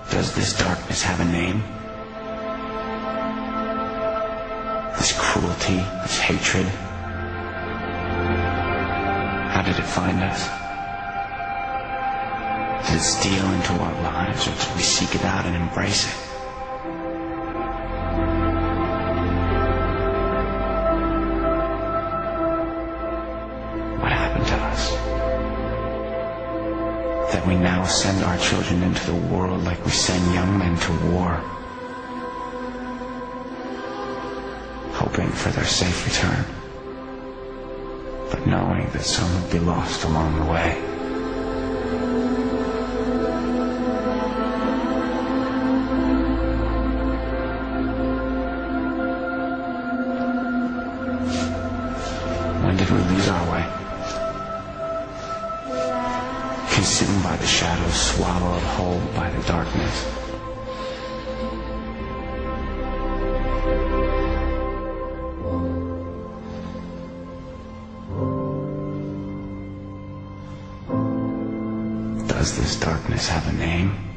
Does this darkness have a name? This cruelty, this hatred? How did it find us? Did it steal into our lives, or did we seek it out and embrace it? What happened to us? That we now send our children into the world like we send young men to war, hoping for their safe return, but knowing that some will be lost along the way. When did we lose our way? Consumed by the shadows, swallowed whole by the darkness. Does this darkness have a name?